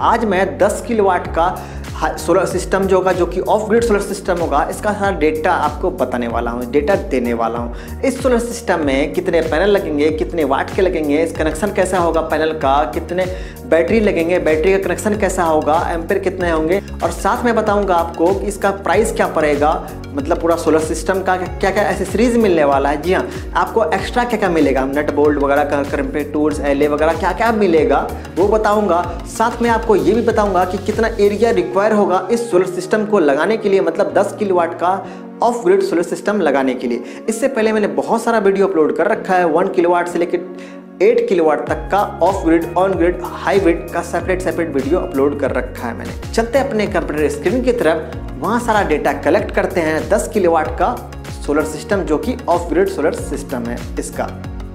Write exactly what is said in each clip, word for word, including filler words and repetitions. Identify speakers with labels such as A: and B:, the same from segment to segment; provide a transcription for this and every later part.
A: आज मैं दस किलोवाट का सोलर सिस्टम जो होगा, जो कि ऑफ ग्रिड सोलर सिस्टम होगा, इसका सारा डेटा आपको बताने वाला हूँ, डेटा देने वाला हूँ। इस सोलर सिस्टम में कितने पैनल लगेंगे, कितने वाट के लगेंगे, इस कनेक्शन कैसा होगा पैनल का, कितने बैटरी लगेंगे, बैटरी का कनेक्शन कैसा होगा, एम्पेयर कितने होंगे, और साथ में बताऊंगा आपको कि इसका प्राइस क्या पड़ेगा, मतलब पूरा सोलर सिस्टम का क्या क्या एसेसरीज मिलने वाला है। जी हाँ, आपको एक्स्ट्रा क्या क्या मिलेगा, नट बोल्ट वगैरह का, करंट टूल्स, एले वगैरह क्या क्या मिलेगा वो बताऊंगा। साथ में आपको ये भी बताऊंगा कि कितना एरिया रिक्वायर होगा इस सोलर सिस्टम को लगाने के लिए, मतलब दस किलोवाट का ऑफ ग्रिड सोलर सिस्टम लगाने के लिए। इससे पहले मैंने बहुत सारा वीडियो अपलोड कर रखा है, वन किलोवाट से लेकर एट किलोवाट तक का off grid, on grid, hybrid का सेपरेट सेपरेट वीडियो अपलोड कर रखा है मैंने। चलते हैं अपने कंप्यूटर स्क्रीन की तरफ, वहाँ सारा डेटा कलेक्ट करते हैं दस किलोवाट का सोलर सिस्टम जो कि ऑफ ग्रिड सोलर सिस्टम है इसका।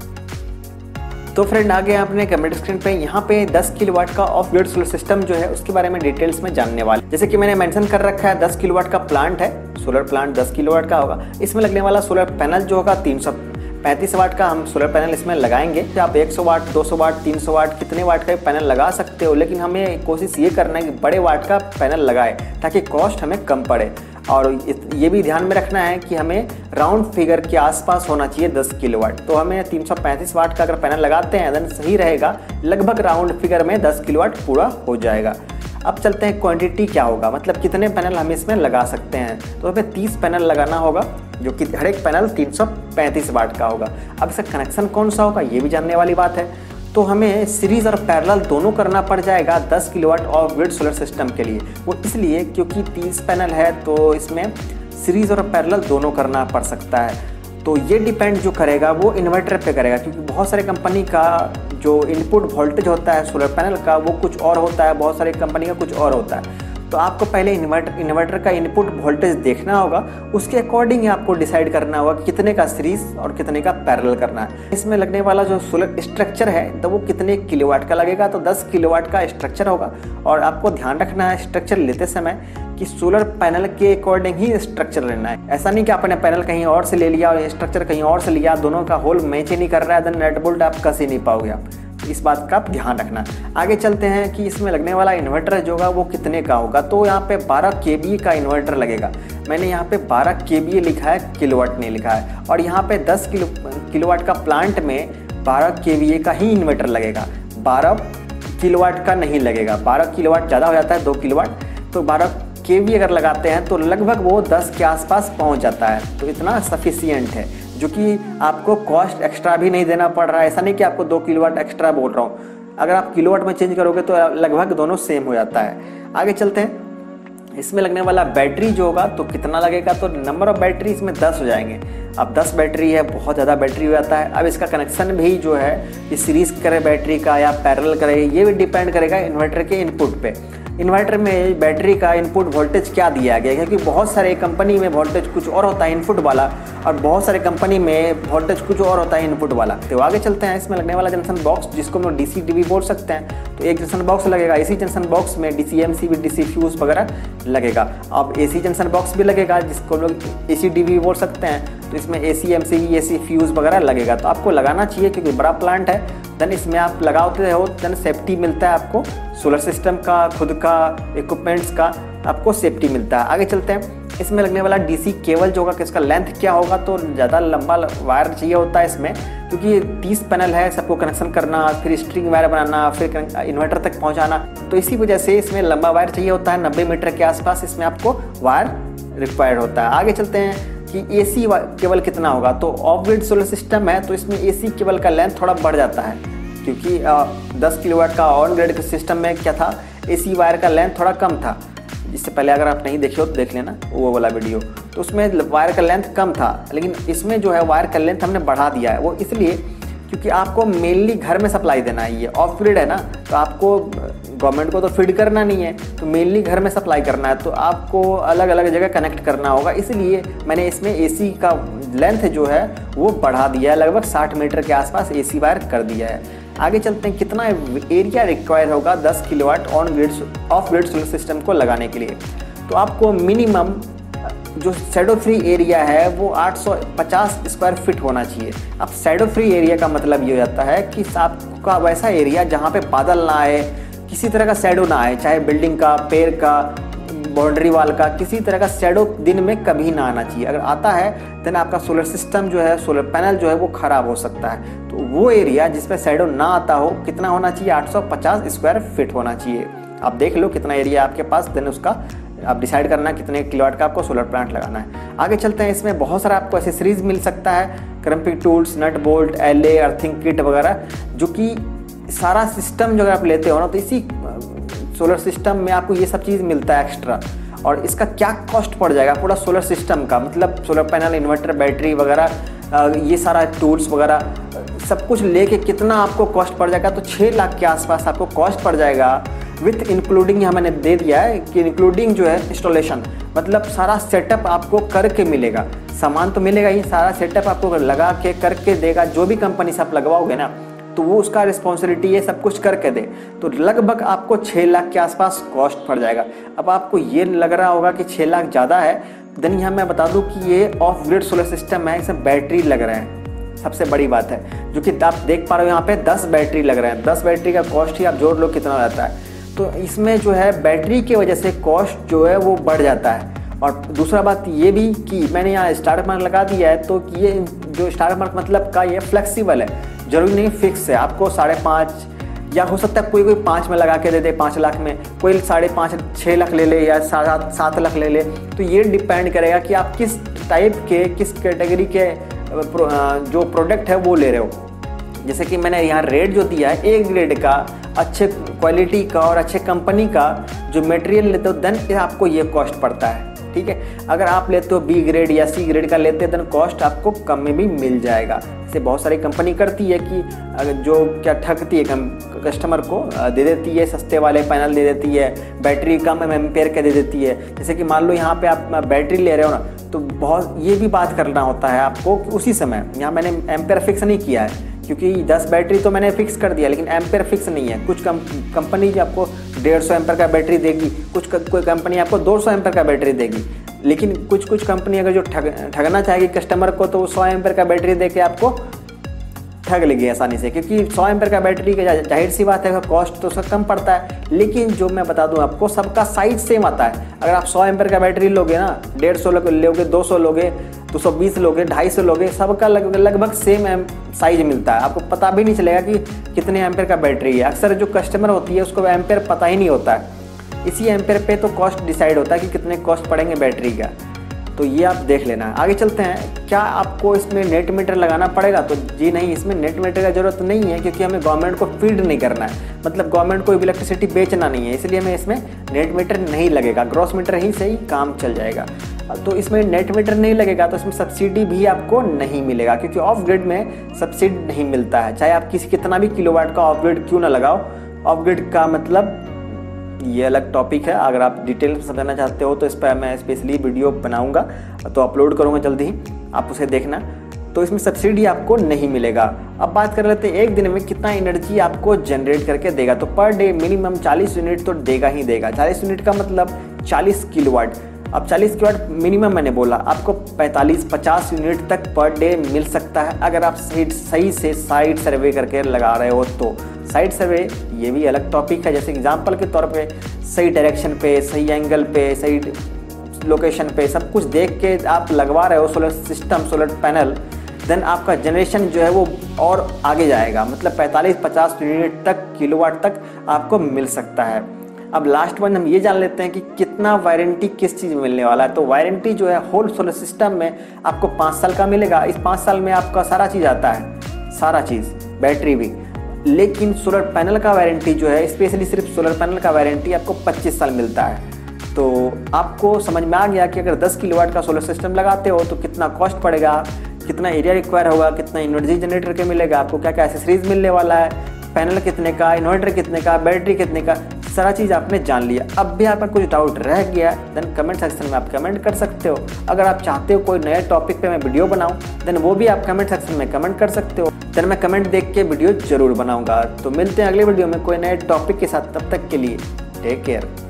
A: तो फ्रेंड आ गए अपने कंप्यूटर स्क्रीन पे, यहाँ पे दस किलोवाट का ऑफ ग्रिड सोलर सिस्टम जो है उसके बारे में डिटेल्स में जानने वाले। जैसे कि मैंने मेंशन कर रखा है, दस किलोवाट का प्लांट है, सोलर प्लांट दस किलोवाट का होगा। इसमें लगने वाला सोलर पैनल जो होगा तीन सौ पैंतीस वाट का हम सोलर पैनल इसमें लगाएंगे। आप एक सौ वाट, दो सौ वाट, तीन सौ वाट, कितने वाट का पैनल लगा सकते हो, लेकिन हमें कोशिश ये करना है कि बड़े वाट का पैनल लगाए ताकि कॉस्ट हमें कम पड़े। और ये भी ध्यान में रखना है कि हमें राउंड फिगर के आसपास होना चाहिए दस किलोवाट। तो हमें तीन सौ पैंतीस वाट का अगर पैनल लगाते हैं देन सही रहेगा, लगभग राउंड फिगर में दस किलोवाट पूरा हो जाएगा। अब चलते हैं क्वांटिटी क्या होगा, मतलब कितने पैनल हम इसमें लगा सकते हैं। तो हमें तीस पैनल लगाना होगा, जो कि हर एक पैनल तीन सौ पैंतीस वाट का होगा। अब इसका कनेक्शन कौन सा होगा ये भी जानने वाली बात है। तो हमें सीरीज और पैरेलल दोनों करना पड़ जाएगा दस kilowatt off grid solar system के लिए। वो इसलिए क्योंकि तीस पैनल है तो इसमें सीरीज और पैरेलल दोनों करना पड़ सकता है। तो ये डिपेंड जो करेगा वो इन्वर्टर पे करेगा, क्योंकि बहुत सारे कंपनी का जो इनपुट वोल्टेज होता है सोलर पैनल का वो कुछ और होता है, बहुत सारे कंपनी का कुछ और होता है। तो आपको पहले इन्वर्टर इन्वर्टर का इनपुट वोल्टेज देखना होगा, उसके अकॉर्डिंग ही आपको डिसाइड करना होगा कि कितने का सीरीज और कितने का पैरेलल करना है। इसमें लगने वाला जो सोलर स्ट्रक्चर है तो वो कितने किलोवाट का लगेगा, तो दस किलोवाट का स्ट्रक्चर होगा। और आपको ध्यान रखना है स्ट्रक्चर लेते समय कि सोलर पैनल के अकॉर्डिंग ही स्ट्रक्चर लेना है। ऐसा नहीं कि आपने पैनल कहीं और से ले लिया और स्ट्रक्चर कहीं और से लिया, दोनों का होल मैच ही नहीं कर रहा है, देन नट बोल्ट आप कस ही नहीं पाओगे आप। इस बात का आप ध्यान रखना। आगे चलते हैं कि इसमें लगने वाला इन्वर्टर जो होगा वो कितने का होगा। तो यहाँ पे बारह के वी का इन्वर्टर लगेगा। मैंने यहाँ पे बारह के वी लिखा है, किलोवाट नहीं लिखा है। और यहाँ पे दस किलो किलोवाट का प्लांट में बारह के वी का ही इन्वर्टर लगेगा, बारह किलोवाट का नहीं लगेगा। बारह किलोवाट ज़्यादा हो जाता है, दो किलोवाट, तो बारह के वी अगर लगाते हैं तो लगभग वो दस के आसपास पहुँच जाता है। तो इतना सफिशियंट है, जो कि आपको कॉस्ट एक्स्ट्रा भी नहीं देना पड़ रहा है। ऐसा नहीं कि आपको दो किलोवाट एक्स्ट्रा बोल रहा हूँ, अगर आप किलोवाट में चेंज करोगे तो लगभग दोनों सेम हो जाता है। आगे चलते हैं, इसमें लगने वाला बैटरी जो होगा तो कितना लगेगा, तो नंबर ऑफ बैटरी इसमें दस हो जाएंगे। अब दस बैटरी है, बहुत ज़्यादा बैटरी हो जाता है। अब इसका कनेक्शन भी जो है ये सीरीज करे बैटरी का या पैरेलल करे, ये भी डिपेंड करेगा इन्वर्टर के इनपुट पे। इन्वर्टर में बैटरी का इनपुट वोल्टेज क्या दिया गया है, क्योंकि बहुत सारे कंपनी में वोल्टेज कुछ और होता है इनपुट वाला, और बहुत सारे कंपनी में वोल्टेज कुछ और होता है इनपुट वाला। तो आगे चलते हैं, इसमें लगने वाला जंक्शन बॉक्स जिसको हम डीसी टीवी बोल सकते हैं, तो एक जंक्शन बॉक्स लगेगा। इसी जंक्शन बॉक्स में डीसी एमसी भी, डीसी फ्यूज वगैरह लगेगा। अब एसी जंक्शन बॉक्स भी लगेगा जिसको हम लोग एसी टीवी बोल सकते हैं, तो इसमें एसी एमसी, एसी फ्यूज वगैरह लगेगा। तो आपको लगाना चाहिए क्योंकि बड़ा प्लांट है, देन इसमें आप लगाते हो देन सेफ्टी मिलता है आपको, सोलर सिस्टम का, खुद का इक्विपमेंट्स का आपको सेफ्टी मिलता है। आगे चलते हैं, इसमें लगने वाला डीसी केबल जो होगा कि इसका लेंथ क्या होगा, तो ज़्यादा लंबा वायर चाहिए होता है इसमें, क्योंकि तीस पैनल है, सबको कनेक्शन करना, फिर स्ट्रिंग वायर बनाना, फिर इन्वर्टर तक पहुंचाना, तो इसी वजह से इसमें लंबा वायर चाहिए होता है। नब्बे मीटर के आसपास इसमें आपको वायर रिक्वायर्ड होता है। आगे चलते हैं कि एसी केबल कितना होगा, तो ऑफ ग्रिड सोलर सिस्टम है तो इसमें एसी केबल का लेंथ थोड़ा बढ़ जाता है, क्योंकि दस किलोवाट का ऑन ग्रिड सिस्टम में क्या था, एसी वायर का लेंथ थोड़ा कम था। इससे पहले अगर आप नहीं देखे हो तो देख लेना वो वाला वीडियो, तो उसमें वायर का लेंथ कम था, लेकिन इसमें जो है वायर का लेंथ हमने बढ़ा दिया है। वो इसलिए क्योंकि आपको मेनली घर में सप्लाई देना है, ये ऑफ ग्रिड है ना, तो आपको गवर्नमेंट को तो फीड करना नहीं है, तो मेनली घर में सप्लाई करना है, तो आपको अलग अलग जगह कनेक्ट करना होगा। इसलिए मैंने इसमें एसी का लेंथ जो है वो बढ़ा दिया है, लगभग साठ मीटर के आसपास एसी वायर कर दिया है। आगे चलते हैं, कितना एरिया रिक्वायर होगा दस kilowatt on grid off grid solar system को लगाने के लिए। तो आपको मिनिमम जो शैडो फ्री एरिया है वो आठ सौ पचास स्क्वायर फीट होना चाहिए। अब शैडो फ्री एरिया का मतलब ये हो जाता है कि आपका वैसा एरिया जहाँ पे बादल ना आए, किसी तरह का शैडो ना आए, चाहे बिल्डिंग का, पेड़ का, बाउंड्री वाल का, किसी तरह का शैडो दिन में कभी ना आना चाहिए। अगर आता है देन आपका सोलर सिस्टम जो है, सोलर पैनल जो है वो ख़राब हो सकता है। तो वो एरिया जिसमें शैडो ना आता हो कितना होना चाहिए, आठ सौ पचास स्क्वायर फीट होना चाहिए। आप देख लो कितना एरिया आपके पास, देन उसका आप डिसाइड करना कितने किलोवाट का आपको सोलर प्लांट लगाना है। आगे चलते हैं, इसमें बहुत सारा आपको एसेसरीज मिल सकता है, क्रम्पिंग टूल्स, नट बोल्ट, एले, अर्थिंग किट वगैरह, जो कि सारा सिस्टम जो अगर आप लेते हो ना तो इसी सोलर सिस्टम में आपको ये सब चीज़ मिलता है एक्स्ट्रा। और इसका क्या कॉस्ट पड़ जाएगा पूरा सोलर सिस्टम का, मतलब सोलर पैनल, इन्वर्टर, बैटरी वगैरह, ये सारा टूल्स वगैरह सब कुछ लेके कितना आपको कॉस्ट पड़ जाएगा, तो छः लाख के आसपास आपको कॉस्ट पड़ जाएगा विथ इंक्लूडिंग। यहाँ मैंने दे दिया है कि इंक्लूडिंग जो है इंस्टॉलेशन, मतलब सारा सेटअप आपको करके मिलेगा। सामान तो मिलेगा ही, सारा सेटअप आपको लगा के करके देगा। जो भी कंपनी से आप लगवाओगे ना तो वो उसका रिस्पॉन्सिबिलिटी है सब कुछ करके दे। तो लगभग आपको छः लाख के आसपास कॉस्ट पड़ जाएगा। अब आपको ये लग रहा होगा कि छः लाख ज़्यादा है, देन यहाँ मैं बता दूँ कि ये ऑफ ग्रिड सोलर सिस्टम है, इसमें बैटरी लग रहे हैं, सबसे बड़ी बात है, जो कि आप देख पा रहे हो यहाँ पे दस बैटरी लग रहे हैं। दस बैटरी का कॉस्ट ही आप जोड़ लो कितना रहता है। तो इसमें जो है बैटरी की वजह से कॉस्ट जो है वो बढ़ जाता है। और दूसरा बात ये भी कि मैंने यहाँ स्टार मार्क लगा दिया है, तो ये जो स्टार मार्क मतलब का ये फ्लेक्सिबल है, जरूरी नहीं फिक्स है। आपको साढ़े पाँच या हो सकता है कोई कोई पाँच में लगा के दे दे, पाँच लाख में, कोई साढ़े पाँच छः लाख ले ले या सात सात लाख ले ले। तो ये डिपेंड करेगा कि आप किस टाइप के, किस कैटेगरी के जो प्रोडक्ट है वो ले रहे हो। जैसे कि मैंने यहाँ रेट जो दिया है, ए ग्रेड का, अच्छे क्वालिटी का और अच्छे कंपनी का जो मटेरियल लेते हो देन आपको ये कॉस्ट पड़ता है, ठीक है। अगर आप लेते हो बी ग्रेड या सी ग्रेड का लेते हैं देन कॉस्ट आपको कम में भी मिल जाएगा। इसे बहुत सारी कंपनी करती है कि जो क्या ठगती है, कस्टमर को दे देती है सस्ते वाले पैनल दे देती है, बैटरी कम एम्पेयर के दे देती है। जैसे कि मान लो यहाँ पे आप बैटरी ले रहे हो ना, तो बहुत ये भी बात करना होता है आपको कि उसी समय, यहाँ मैंने एम्पेयर फिक्स नहीं किया है क्योंकि दस बैटरी तो मैंने फिक्स कर दिया, लेकिन एम्पेयर फिक्स नहीं है। कुछ कम, कंपनी आपको डेढ़ सौ एम्पेयर का बैटरी देगी, कुछ कोई कंपनी आपको दो सौ एम्पेयर का बैटरी देगी, लेकिन कुछ कुछ कंपनी अगर जो ठग ठगना चाहेगी कस्टमर को तो सौ एम्पेयर का बैटरी दे के आपको ठग लेगी आसानी से, क्योंकि सौ एम्पेयर का बैटरी का जाहिर सी बात है कॉस्ट तो उसका कम पड़ता है। लेकिन जो मैं बता दूं आपको, सबका साइज सेम आता है। अगर आप सौ एम्पेयर का बैटरी लोगे ना, डेढ़ सौ लोगे, दो सौ लोगे, दो सौ बीस लोगे, ढाई सौ लोगे, सबका लगभग लगभग सेम साइज मिलता है। आपको पता भी नहीं चलेगा कि कितने एम्पेयर का बैटरी है। अक्सर जो कस्टमर होती है उसको एम्पेयर पता ही नहीं होता है। इसी एम्पेयर पे तो कॉस्ट डिसाइड होता है कि कितने कॉस्ट पड़ेंगे बैटरी का। तो ये आप देख लेना। आगे चलते हैं, क्या आपको इसमें नेट मीटर लगाना पड़ेगा? तो जी नहीं, इसमें नेट मीटर का ज़रूरत नहीं है, क्योंकि हमें गवर्नमेंट को फीड नहीं करना है, मतलब गवर्नमेंट को इलेक्ट्रिसिटी बेचना नहीं है, इसलिए हमें इसमें नेट मीटर नहीं लगेगा। ग्रॉस मीटर ही से ही काम चल जाएगा। तो इसमें नेट मीटर नहीं लगेगा, तो इसमें सब्सिडी भी आपको नहीं मिलेगा, क्योंकि ऑफ ग्रिड में सब्सिडी नहीं मिलता है। चाहे आप किसी कितना भी किलोवाट का ऑफ ग्रिड क्यों ना लगाओ, ऑफ ग्रिड का मतलब ये अलग टॉपिक है। अगर आप डिटेल में समझना चाहते हो तो इस पर मैं स्पेशली वीडियो बनाऊंगा, तो अपलोड करूंगा जल्दी ही, आप उसे देखना। तो इसमें सब्सिडी आपको नहीं मिलेगा। अब बात कर लेते हैं एक दिन में कितना एनर्जी आपको जनरेट करके देगा। तो पर डे मिनिमम चालीस यूनिट तो देगा ही देगा। चालीस यूनिट का मतलब चालीस किलोवाट। अब चालीस किलोवाट मिनिमम मैंने बोला, आपको पैंतालीस पचास यूनिट तक पर डे मिल सकता है अगर आप सही सही से साइट सर्वे करके लगा रहे हो। तो साइट सर्वे ये भी अलग टॉपिक है। जैसे एग्जांपल के तौर पे सही डायरेक्शन पे, सही एंगल पे, सही लोकेशन पे सब कुछ देख के आप लगवा रहे हो solar system, solar panel, then आपका जनरेशन जो है वो और आगे जाएगा, मतलब पैंतालीस पचास यूनिट तक, किलोवाट तक आपको मिल सकता है। अब लास्ट वन हम ये जान लेते हैं कि कितना वारंटी किस चीज़ में मिलने वाला है। तो वारंटी जो है होल सोलर सिस्टम में आपको पाँच साल का मिलेगा। इस पाँच साल में आपका सारा चीज़ आता है, सारा चीज़, बैटरी भी। लेकिन सोलर पैनल का वारंटी जो है, स्पेशली सिर्फ सोलर पैनल का वारंटी आपको पच्चीस साल मिलता है। तो आपको समझ में आ गया कि अगर दस किलोवाट का सोलर सिस्टम लगाते हो तो कितना कॉस्ट पड़ेगा, कितना एरिया रिक्वायर होगा, कितना एनर्जी जनरेट करके मिलेगा, आपको क्या क्या एसेसरीज मिलने वाला है, पैनल कितने का, इन्वर्टर कितने का, बैटरी कितने का, सारा चीज़ आपने जान लिया। अब भी आप पर कुछ डाउट रह गया देन कमेंट सेक्शन में आप कमेंट कर सकते हो। अगर आप चाहते हो कोई नए टॉपिक पे मैं वीडियो बनाऊं देन वो भी आप कमेंट सेक्शन में कमेंट कर सकते हो, देन मैं कमेंट देख के वीडियो जरूर बनाऊंगा। तो मिलते हैं अगले वीडियो में कोई नए टॉपिक के साथ, तब तक के लिए टेक केयर।